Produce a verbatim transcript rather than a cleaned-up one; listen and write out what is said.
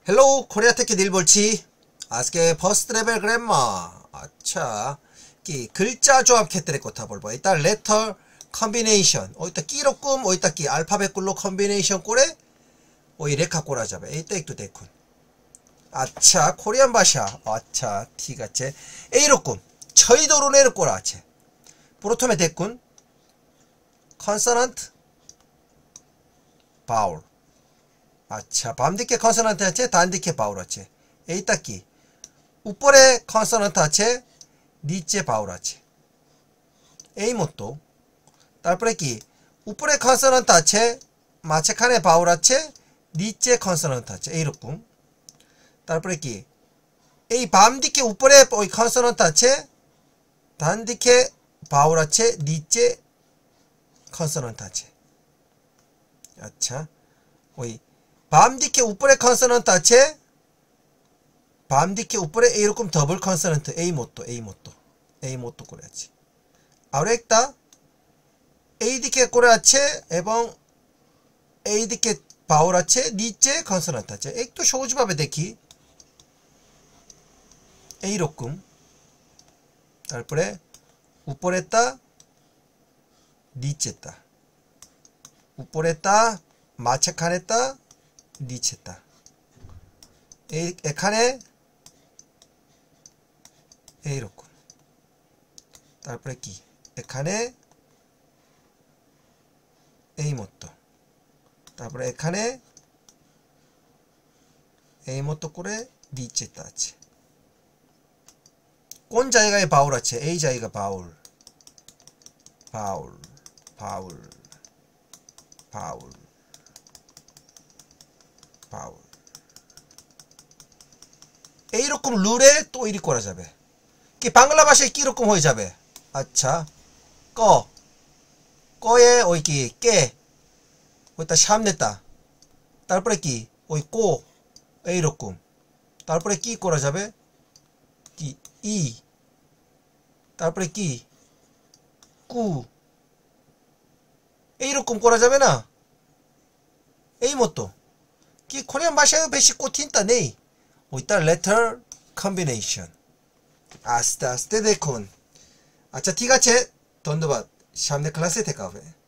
hello Korea take nil 볼지 아스케 퍼스트 레벨 그래머 아차 기 글자 조합 캐트레 코타 볼봐 일단 레터 컨비네이션 어이따 끼로꿈 어이따 끼 알파벳 꿀로 컨비네이션 꼴에 오이 레카 꼬라 잡아 에이따 익도 데쿤 아차 코리안 바샤 아차 티가체 에이로꿈 저희도로 내를 꼬라 아체 프로토메 데쿤 컨서넌트 바울 아차 밤디케 컨서넌트 하체 단디케 바울 하체 에이따끼 우뻘에 컨서넌트 하체 니체 바울 하체 에이모토 딸뿌레끼 우뻘에 컨서넌트 하체 마체칸에 바울 하체 니체 컨서넌트 하체 에이로꿈 딸뿌레끼 에이 밤디케 우뻘에 오이 컨서넌트 하체 단디케 바울 하체 니체 컨서넌트 하체 아차 오이 밤디케 우뻘에 컨서넌트 하체 밤디케 우뻘에 에이로꿈 더블 컨서넌트 에이모토 에이모토 에이모토 꼬레하치 아우렉다 에이디케 꼬레하체 에봉 에이디케 바울하체 니체 컨서넌트 하체 액도 쇼지바베 데키 에이로꿈 딸뿌레 우뻘에따 니체따 우뻘에따 마체칸에따 니체따 에, 에칸에 에이로꿈 딸뿌레끼 에칸에 에이모토 딸뿌레 에칸에 에이모토 꼬레 니체따치 꼰 자이가의 바울하체 에이 자이가 바울 바울 바울 바울 바울 에이로꿈 룰에 또 이리 꼬라 잡에 기 방글라바시에 끼로꿈 호이 잡에 아차 꺼 꺼에 오이끼 깨 오이따 샴냈다 딸뿌레끼 오이 꼬 에이로꿈 딸뿌레끼 꼬라 잡에 끼 이 딸뿌레끼 꾸 에이로꿈 꼬라 잡에나 에이모토 기 코리안 바샤의 베시 꼬틴따 네이 오이따 레터 컨비네이션 아스타 아스테 데콘 아차 티가체 돈도밭 샴네 클라세 테카베